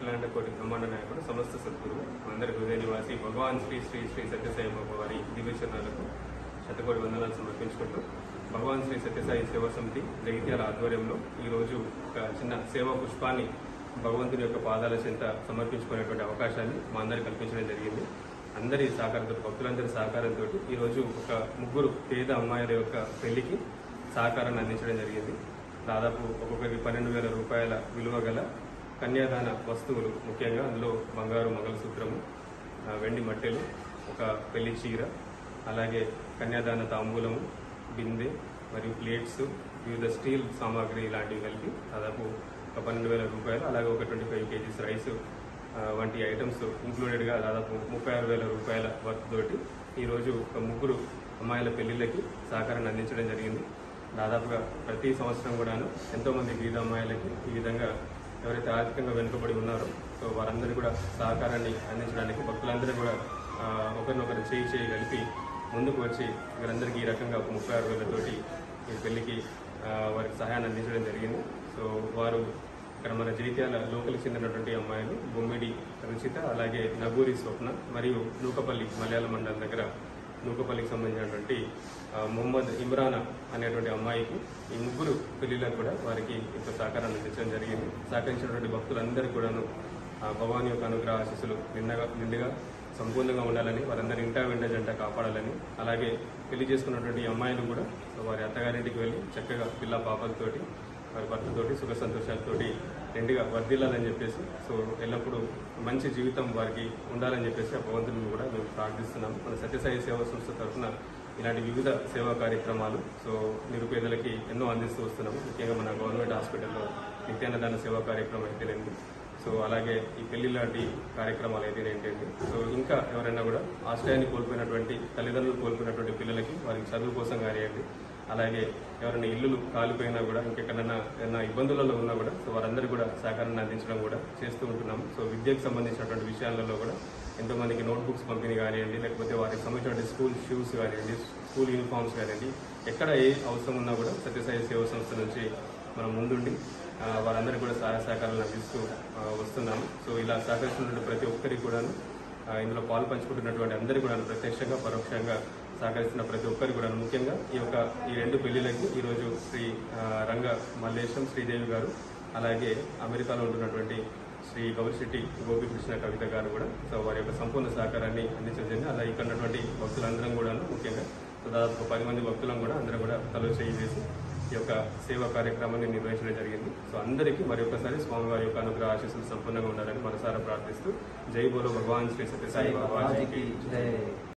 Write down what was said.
అఖిలాండకోటి బ్రహ్మాండ నాయకుడు సమస్త సద్గురు అందరి హృదయ నివాసి భగవాన్ శ్రీ శ్రీ శ్రీ సత్యసాయి బాబా వారి దివ్యచరణాలకు శతకోటి వందనాలు సమర్పించుకుంటూ భగవాన్ శ్రీ సత్యసాయి సేవా సమితి జగిత్యాల ఆధ్వర్యంలో ఈరోజు ఒక చిన్న సేవా పుష్పాన్ని భగవంతుని యొక్క పాదాల చెంత సమర్పించుకునేటువంటి అవకాశాన్ని మా అందరికి కల్పించడం జరిగింది. అందరి సహకారంతో, భక్తులందరి సహకారంతో ఈరోజు ఒక ముగ్గురు పేద అమ్మాయిల యొక్క పెళ్లికి సహకారాన్ని అందించడం జరిగింది. దాదాపు ఒక్కొక్కరికి 12,000 రూపాయల విలువ గల కన్యాదాన వస్తువులు, ముఖ్యంగా అందులో బంగారు మంగళసూత్రము, వెండి మట్టెలు, ఒక పెళ్లి చీర, అలాగే కన్యాదాన తాంబూలము, బిందె మరియు ప్లేట్స్, వివిధ స్టీల్ సామాగ్రి ఇలాంటివి కలిపి దాదాపు ఒక 12,000 రూపాయలు, అలాగే ఒక 25 kgs రైస్ వంటి ఐటమ్స్ ఇంక్లూడెడ్గా దాదాపు 36,000 రూపాయల వర్త్ తోటి ఈరోజు ఒక ముగ్గురు అమ్మాయిల పెళ్లిళ్ళకి సహకారాన్ని అందించడం జరిగింది. దాదాపుగా ప్రతి సంవత్సరం కూడాను ఎంతోమంది బీద అమ్మాయిలకి ఈ విధంగా ఎవరైతే ఆర్థికంగా వెనుకబడి ఉన్నారో సో వారందరూ కూడా సహకారాన్ని అందించడానికి భక్తులందరూ కూడా ఒకరినొకరు చేయి కలిపి ముందుకు వచ్చి వీరందరికీ ఈ రకంగా 36,000 తోటి ఈ పెళ్లికి వారికి సహాయాన్ని అందించడం జరిగింది. సో వారు ఇక్కడ మన జగిత్యాల లోకల్కి చెందినటువంటి అమ్మాయిలు బొమ్మిడి రుచిత, అలాగే నగూరి స్వప్న మరియు నూకపల్లి మలయాళ మండలం దగ్గర నూకపల్లికి సంబంధించినటువంటి మొహమ్మద్ ఇమ్రాన్ అనేటువంటి అమ్మాయికి ఈ ముగ్గురు పెళ్లిలకు కూడా వారికి ఇంత సహకారాన్ని అందించడం జరిగింది. సహకరించినటువంటి భక్తులందరికీ కూడాను భగవాన్ యొక్క అనుగ్రహ ఆశీస్సులు నిండుగా సంపూర్ణంగా ఉండాలని, వారందరి ఇంటా వెంట జంట కాపాడాలని, అలాగే పెళ్లి చేసుకున్నటువంటి అమ్మాయిలు కూడా వారి అత్తగారింటికి వెళ్ళి చక్కగా పిల్ల పాపలతోటి వారి భర్తతోటి సుఖ సంతోషాలతోటి నిండుగా వర్ధిల్లాలని చెప్పేసి, సో ఎల్లప్పుడూ మంచి జీవితం వారికి ఉండాలని చెప్పేసి ఆ భగవంతుని కూడా మేము ప్రార్థిస్తున్నాము. మన సత్యసాయి సేవా సంస్థ తరఫున ఇలాంటి వివిధ సేవా కార్యక్రమాలు సో నిరుపేదలకి ఎన్నో అందిస్తూ వస్తున్నాము. ముఖ్యంగా మన గవర్నమెంట్ హాస్పిటల్లో నిత్యాన్నదాన సేవా కార్యక్రమం అయితేనేంటి, సో అలాగే ఈ పెళ్లి లాంటి కార్యక్రమాలు అయితేనేంటండి, సో ఇంకా ఎవరైనా కూడా ఆశ్రయాన్ని కోల్పోయినటువంటి తల్లిదండ్రులు కోల్పోయినటువంటి పిల్లలకి వారికి చదువు కోసం కానివ్వండి, అలాగే ఎవరైనా ఇల్లులు కాలిపోయినా కూడా ఇంకెక్కడైనా ఏదైనా ఇబ్బందులలో ఉన్నా కూడా సో వారందరూ కూడా సహకారాన్ని అందించడం కూడా చేస్తూ ఉంటున్నాము. సో విద్యకు సంబంధించినటువంటి విషయాలలో కూడా ఎంతోమందికి నోట్బుక్స్ పంపిణీ కానివ్వండి, లేకపోతే వారికి సంబంధించినటువంటి స్కూల్ షూస్ కానివ్వండి, స్కూల్ యూనిఫామ్స్ కానివ్వండి, ఎక్కడ ఏ అవసరం ఉన్నా కూడా సత్యసాయి సేవా సంస్థ నుంచి మనం ముందుండి వారందరూ కూడా సహాయ సహకారాలు అందిస్తూ వస్తున్నాము. సో ఇలా సహకరిస్తున్నటువంటి ప్రతి ఒక్కరికి కూడాను ఇందులో పాలు పంచుకుంటున్నటువంటి అందరికీ కూడా ప్రత్యక్షంగా పరోక్షంగా సహకరిస్తున్న ప్రతి ఒక్కరికి కూడా ముఖ్యంగా ఈ రెండు పెళ్లిళ్ళకి ఈరోజు శ్రీ రంగ మల్లేశం శ్రీదేవి గారు, అలాగే అమెరికాలో ఉంటున్నటువంటి శ్రీ గౌరిశెట్టి గోపికృష్ణ కవిత గారు కూడా సో వారి యొక్క సంపూర్ణ సహకారాన్ని అందించడం జరిగింది. అలా ఇక్కడ ఉన్నటువంటి భక్తులందరం కూడా ముఖ్యంగా సో దాదాపు 10 మంది భక్తులను కూడా అందరూ కూడా తలో చేయి వేసి ఈ యొక్క సేవా కార్యక్రమాన్ని నిర్వహించడం జరిగింది. సో అందరికీ మరొకసారి స్వామివారి యొక్క అనుగ్రహ ఆశీస్సులు సంపూర్ణంగా ఉండాలని మనసారా ప్రార్థిస్తూ జై బోలో భగవాన్ శ్రీ సత్యసాయి బాబాజీకి జై.